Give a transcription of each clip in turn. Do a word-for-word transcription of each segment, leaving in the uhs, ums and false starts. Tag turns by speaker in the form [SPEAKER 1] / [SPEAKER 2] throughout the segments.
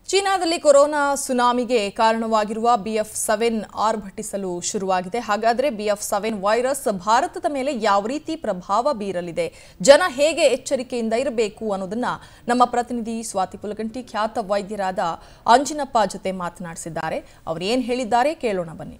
[SPEAKER 1] ಚೀನಾದಲ್ಲಿ ಕೊರೋನಾ ಸುನಾಮಿಗೆ ಕಾರಣವಾಗಿರುವ B F seven ಆರ್ಭಟಿಸಲು ಶುರುವಾಗಿದೆ. ಹಾಗಾದರೆ ಬಿ ಎಫ್ ಸೆವೆನ್ ವೈರಸ್ ಭಾರತದ ಮೇಲೆ ಯಾವ ರೀತಿ ಪ್ರಭಾವ ಬೀರಲಿದೆ, ಜನ ಹೇಗೆ ಎಚ್ಚರಿಕೆಯಿಂದ ಇರಬೇಕು ಅನ್ನೋದನ್ನ ನಮ್ಮ ಪ್ರತಿನಿಧಿ ಸ್ವಾತಿ ಪುಲಗಂಟಿ ಖ್ಯಾತ ವೈದ್ಯರಾದ ಅಂಜಿನಪ್ಪ ಜೊತೆ ಮಾತನಾಡಿಸಿದ್ದಾರೆ. ಅವರು ಏನು ಹೇಳಿದ್ದಾರೆ ಕೇಳೋಣ ಬನ್ನಿ.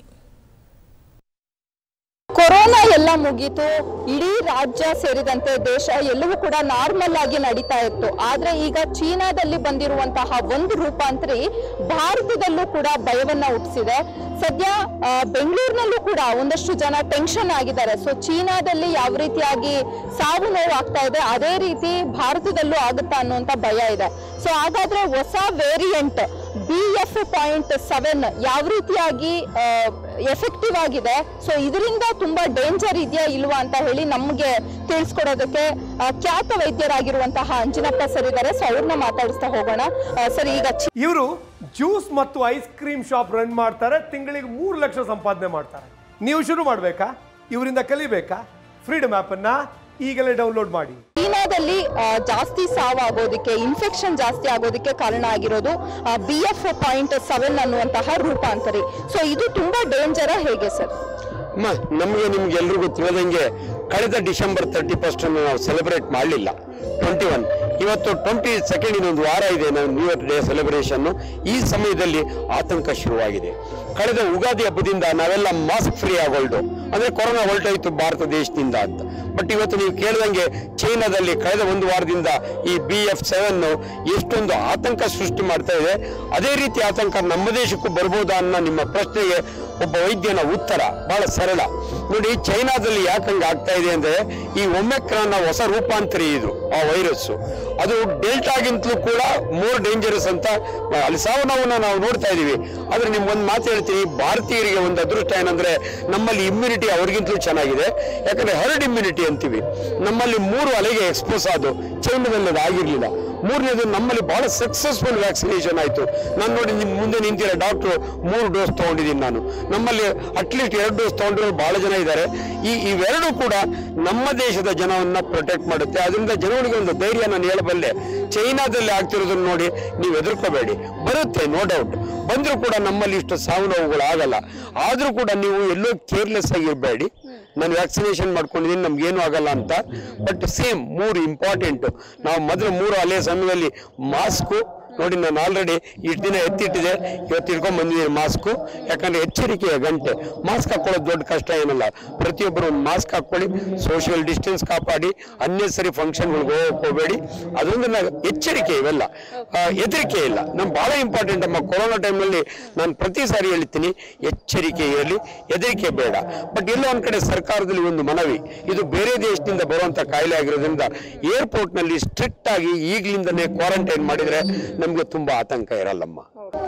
[SPEAKER 2] ಕೊರೋನಾ ಎಲ್ಲ ಮುಗಿತು, ಇಡೀ ರಾಜ್ಯ ಸೇರಿದಂತೆ ದೇಶ ಎಲ್ಲವೂ ಕೂಡ ನಾರ್ಮಲ್ ಆಗಿ ನಡೀತಾ ಇತ್ತು. ಆದ್ರೆ ಈಗ ಚೀನಾದಲ್ಲಿ ಬಂದಿರುವಂತಹ ಒಂದು ರೂಪಾಂತರಿ ಭಾರತದಲ್ಲೂ ಕೂಡ ಭಯವನ್ನ ಹುಟ್ಟಿಸಿದೆ. ಸದ್ಯ ಬೆಂಗಳೂರಿನಲ್ಲೂ ಕೂಡ ಒಂದಷ್ಟು ಜನ ಟೆನ್ಷನ್ ಆಗಿದ್ದಾರೆ. ಸೊ ಚೀನಾದಲ್ಲಿ ಯಾವ ರೀತಿಯಾಗಿ ಸಾವು ನೋವು ಆಗ್ತಾ ಇದೆ, ಅದೇ ರೀತಿ ಭಾರತದಲ್ಲೂ ಆಗುತ್ತಾ ಅನ್ನುವಂತ ಭಯ ಇದೆ. ಸೊ ಹಾಗಾದ್ರೆ ಹೊಸ variant B F point seven ಯಾವ ರೀತಿಯಾಗಿ ಎಫೆಕ್ಟಿವ್ ಆಗಿದೆ, ಸೊ ಇದರಿಂದ ತುಂಬಾ ಡೇಂಜರ್ ಇದೆಯಾ ಇಲ್ವಾ ಅಂತ ಹೇಳಿ ನಮ್ಗೆ ತಿಳಿಸ್ಕೊಡೋದಕ್ಕೆ ಖ್ಯಾತ ವೈದ್ಯರಾಗಿರುವಂತಹ ಅಂಜಿನಪ್ಪ ಸರ್ ಇದ್ದಾರೆ. ಸೊ ಅವ್ರನ್ನ ಮಾತಾಡಿಸ್ತಾ ಹೋಗೋಣ. ಸರ್, ಈಗ
[SPEAKER 3] ಇವರು ಜ್ಯೂಸ್ ಮತ್ತು ಐಸ್ ಕ್ರೀಮ್ ಶಾಪ್ ರನ್ ಮಾಡ್ತಾರೆ, ತಿಂಗಳಿಗೆ ಮೂರು ಲಕ್ಷ ಸಂಪಾದನೆ ಮಾಡ್ತಾರೆ. ನೀವು ಶುರು ಮಾಡಬೇಕಾ, ಇವರಿಂದ ಕಲಿಬೇಕಾ? ಫ್ರೀಡಮ್ ಆಪ್ ಅನ್ನ ಈಗಲೇ ಡೌನ್ಲೋಡ್ ಮಾಡಿ.
[SPEAKER 2] ಚೀನಾದಲ್ಲಿ ಜಾಸ್ತಿ ಸಾವಾಗೋದಕ್ಕೆ, ಇನ್ಫೆಕ್ಷನ್ ಜಾಸ್ತಿ ಆಗೋದಕ್ಕೆ ಕಾರಣ ಆಗಿರೋದು ಬಿ ಎಫ್ ಪಾಯಿಂಟ್ ಸೆವೆನ್ ಅನ್ನುವಂತಹ ರೂಪಾಂತರಿ. ಸೊ ಇದು ತುಂಬಾ ಡೇಂಜರ ಹೇಗೆ ಸರ್?
[SPEAKER 4] ಅಮ್ಮ, ನಮಗೆ ನಿಮ್ಗೆ ಎಲ್ರಿಗೂ ತಿಳಿದಂಗೆ ಕಳೆದ ಡಿಸೆಂಬರ್ ತರ್ಟಿ ಫಸ್ಟ್ ಅನ್ನು ನಾವು ಸೆಲೆಬ್ರೇಟ್ ಮಾಡಲಿಲ್ಲ. ಟ್ವೆಂಟಿ ಒನ್ ಇವತ್ತು ಟ್ವೆಂಟಿ ಸೆಕೆಂಡ್ ಇನ್ನೊಂದು ವಾರ ಇದೆ ನಾವು ನ್ಯೂ ಇಯರ್ ಡೇ ಸೆಲೆಬ್ರೇಷನ್. ಈ ಸಮಯದಲ್ಲಿ ಆತಂಕ ಶುರುವಾಗಿದೆ. ಕಳೆದ ಉಗಾದಿ ಹಬ್ಬದಿಂದ ನಾವೆಲ್ಲ ಮಾಸ್ಕ್ ಫ್ರೀ ಆಗೋಲ್ಡು, ಅಂದ್ರೆ ಕೊರೋನಾ ಹೊರಟೋಯ್ತು ಭಾರತ ದೇಶದಿಂದ ಅಂತ. ಬಟ್ ಇವತ್ತು ನೀವು ಕೇಳಿದಂಗೆ ಚೈನಾದಲ್ಲಿ ಕಳೆದ ಒಂದು ವಾರದಿಂದ ಈ ಬಿ ಎಫ್ ಸೆವೆನ್ ಎಷ್ಟೊಂದು ಆತಂಕ ಸೃಷ್ಟಿ ಮಾಡ್ತಾ ಇದೆ. ಅದೇ ರೀತಿ ಆತಂಕ ನಮ್ಮ ದೇಶಕ್ಕೂ ಬರ್ಬೋದಾ ಅನ್ನೋ ನಿಮ್ಮ ಪ್ರಶ್ನೆಗೆ ಒಬ್ಬ ವೈದ್ಯನ ಉತ್ತರ ಬಹಳ ಸರಳ. ನೋಡಿ, ಚೈನಾದಲ್ಲಿ ಯಾಕಂಗೆ ಆಗ್ತಾ ಇದೆ ಅಂದ್ರೆ ಈ ಒಮೆಕ್ರಾನ್ ಹೊಸ ರೂಪಾಂತರಿ ಇದು ಆ ವೈರಸ್, ಅದು ಡೆಲ್ಟಾಗಿಂತಲೂ ಕೂಡ ಮೋರ್ ಡೇಂಜರಸ್ ಅಂತ ಅಲ್ಲಿ ಸಾವು ನೋವನ್ನ ನಾವು ನೋಡ್ತಾ ಇದೀವಿ. ಆದ್ರೆ ನಿಮ್ಗೆ ಒಂದು ಮಾತು ಹೇಳ್ತೀನಿ, ಭಾರತೀಯರಿಗೆ ಒಂದು ಅದೃಷ್ಟ ಏನಂದ್ರೆ ನಮ್ಮಲ್ಲಿ ಇಮ್ಯುನಿಟಿ ಅವ್ರಿಗಿಂತಲೂ ಚೆನ್ನಾಗಿದೆ. ಯಾಕಂದ್ರೆ ಹರ್ಡ್ ಇಮ್ಯುನಿಟಿ ಅಂತೀವಿ. ನಮ್ಮಲ್ಲಿ ಮೂರು ಅಲೆಗೆ ಎಕ್ಸ್ಪೋಸ್ ಆದು, ಚೈನಾದಲ್ಲಿ ಅದು ಆಗಿರ್ಲಿಲ್ಲ. ಮೂರನೇದು ನಮ್ಮಲ್ಲಿ ಬಹಳ ಸಕ್ಸಸ್ಫುಲ್ ವ್ಯಾಕ್ಸಿನೇಷನ್ ಆಯಿತು. ನಾನು ನೋಡಿ ನಿಮ್ಮ ಮುಂದೆ ನಿಂತಿರೋ ಡಾಕ್ಟ್ರು ಮೂರು ಡೋಸ್ ತೊಗೊಂಡಿದ್ದೀನಿ ನಾನು. ನಮ್ಮಲ್ಲಿ ಅಟ್ಲೀಸ್ಟ್ ಎರಡು ಡೋಸ್ ತೊಗೊಂಡಿರೋ ಬಹಳ ಜನ ಇದ್ದಾರೆ. ಈ ಇವೆರಡೂ ಕೂಡ ನಮ್ಮ ದೇಶದ ಜನವನ್ನ ಪ್ರೊಟೆಕ್ಟ್ ಮಾಡುತ್ತೆ. ಅದರಿಂದ ಜನಗಳಿಗೆ ಒಂದು ಧೈರ್ಯ ನಾನು ಹೇಳಬಲ್ಲೆ. ಚೈನಾದಲ್ಲಿ ಆಗ್ತಿರೋದನ್ನ ನೋಡಿ ನೀವು ಹೆದರ್ಕೋಬೇಡಿ, ಬರುತ್ತೆ, ನೋ ಡೌಟ್. ಬಂದರೂ ಕೂಡ ನಮ್ಮಲ್ಲಿ ಇಷ್ಟು ಸಾವು ನೋವುಗಳು ಆಗಲ್ಲ. ಆದರೂ ಕೂಡ ನೀವು ಎಲ್ಲೋ ಕೇರ್ಲೆಸ್ ಆಗಿರಬೇಡಿ. ನಾನು ವ್ಯಾಕ್ಸಿನೇಷನ್ ಮಾಡ್ಕೊಂಡಿದ್ದೀನಿ, ನಮ್ಗೇನು ಆಗಲ್ಲ ಅಂತ. ಬಟ್ ಸೇಮ್ ಮೂರು ಇಂಪಾರ್ಟೆಂಟು. ನಾವು ಮೊದಲು ಮೂರು ಅಲೆ ಸಮಯದಲ್ಲಿ ಮಾಸ್ಕು ನೋಡಿ, ನಾನು ಆಲ್ರೆಡಿ ಇಷ್ಟು ದಿನ ಎತ್ತಿಟ್ಟಿದೆ, ಇವತ್ತು ಇಟ್ಕೊಂಡ್ ಬಂದಿದ್ದೀನಿ ಮಾಸ್ಕು. ಯಾಕಂದ್ರೆ ಎಚ್ಚರಿಕೆಯ ಗಂಟೆ. ಮಾಸ್ಕ್ ಹಾಕೊಳ್ಳೋದು ದೊಡ್ಡ ಕಷ್ಟ ಏನಲ್ಲ. ಪ್ರತಿಯೊಬ್ಬರು ಒಂದು ಮಾಸ್ಕ್ ಹಾಕೊಳ್ಳಿ, ಸೋಷಿಯಲ್ ಡಿಸ್ಟೆನ್ಸ್ ಕಾಪಾಡಿ, ಅನ್ನೆಸರಿ ಫಂಕ್ಷನ್ಗಳಿಗೆ ಹೋಗಕ್ಕೆ ಹೋಗಬೇಡಿ. ಅದೊಂದು ಎಚ್ಚರಿಕೆ, ಇವೆಲ್ಲ ಹೆದರಿಕೆ ಇಲ್ಲ. ನಮ್ಗೆ ಬಹಳ ಇಂಪಾರ್ಟೆಂಟ್ ಅಮ್ಮ. ಕೊರೋನಾ ಟೈಮ್ನಲ್ಲಿ ನಾನು ಪ್ರತಿ ಸಾರಿ ಹೇಳ್ತೀನಿ, ಎಚ್ಚರಿಕೆ ಇರಲಿ, ಹೆದರಿಕೆ ಬೇಡ. ಬಟ್ ಎಲ್ಲೋ ಒಂದ್ ಕಡೆ ಸರ್ಕಾರದಲ್ಲಿ ಒಂದು ಮನವಿ, ಇದು ಬೇರೆ ದೇಶದಿಂದ ಬರುವಂತ ಕಾಯಿಲೆ ಆಗಿರೋದ್ರಿಂದ ಏರ್ಪೋರ್ಟ್ನಲ್ಲಿ ಸ್ಟ್ರಿಕ್ಟ್ ಆಗಿ ಈಗಲಿಂದನೇ ಕ್ವಾರಂಟೈನ್ ಮಾಡಿದ್ರೆ ನಮ್ಗೆ ತುಂಬಾ ಆತಂಕ ಇರಲ್ಲಮ್ಮ.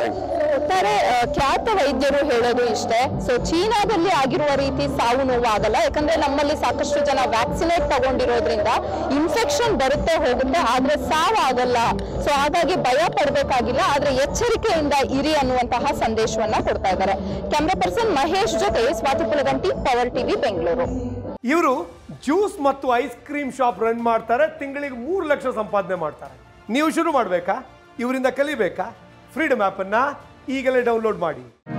[SPEAKER 2] ಒಟ್ಟಾರೆ ಖ್ಯಾತ ವೈದ್ಯರು ಹೇಳೋದು ಇಷ್ಟೇ. ಸೊ ಚೀನಾದಲ್ಲಿ ಆಗಿರುವ ರೀತಿ ಸಾವು ನೋವು ಆಗಲ್ಲ, ಯಾಕಂದ್ರೆ ನಮ್ಮಲ್ಲಿ ಸಾಕಷ್ಟು ಜನ ವ್ಯಾಕ್ಸಿನೇಟ್ ತಗೊಂಡಿರೋದ್ರಿಂದ ಇನ್ಫೆಕ್ಷನ್ ಬರುತ್ತೆ ಹೋಗುತ್ತೆ, ಆದ್ರೆ ಸಾವು ಆಗಲ್ಲ. ಸೊ ಹಾಗಾಗಿ ಭಯ ಪಡಬೇಕಾಗಿಲ್ಲ, ಆದ್ರೆ ಎಚ್ಚರಿಕೆಯಿಂದ ಇರಿ ಅನ್ನುವಂತಹ ಸಂದೇಶವನ್ನ ಕೊಡ್ತಾ ಇದ್ದಾರೆ. ಕ್ಯಾಮ್ರಾ ಪರ್ಸನ್ ಮಹೇಶ್ ಜೊತೆ ಸ್ವಾತಿ ಪುಲಗಂಟಿ, ಪವರ್ ಟಿವಿ, ಬೆಂಗಳೂರು.
[SPEAKER 3] ಇವರು ಜ್ಯೂಸ್ ಮತ್ತು ಐಸ್ ಕ್ರೀಮ್ ಶಾಪ್ ರನ್ ಮಾಡ್ತಾರೆ, ತಿಂಗಳಿಗೆ ಮೂರು ಲಕ್ಷ ಸಂಪಾದನೆ ಮಾಡ್ತಾರೆ. ನೀವು ಶುರು ಮಾಡಬೇಕಾ, ಇವರಿಂದ ಕಲಿಬೇಕಾ? ಫ್ರೀಡಮ್ ಆಪ್ ಅನ್ನ ಈಗಲೇ ಡೌನ್ಲೋಡ್ ಮಾಡಿ.